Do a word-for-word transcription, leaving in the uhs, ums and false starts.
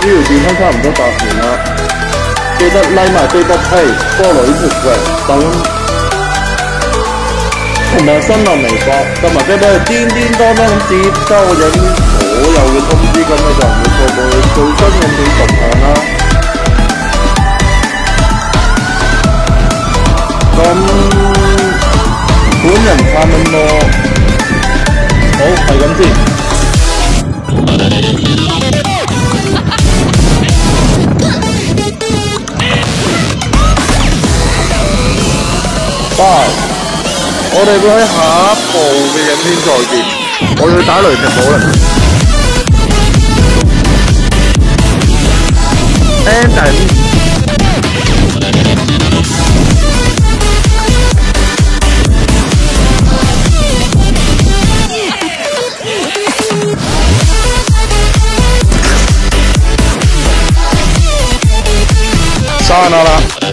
主要健康差唔多八成啦，記得拉埋飛得批，菠蘿呢條嘅就咁。同埋新浪微博，同埋記得叮叮當當咁接收緊所有嘅通知，咁你就唔會錯過最新嘅動向啦。咁本人探問我，好係咁先。Bye。我哋會喺下一部嘅影片再見，我要打雷霆堡啦 ！Ending。刪啦啦！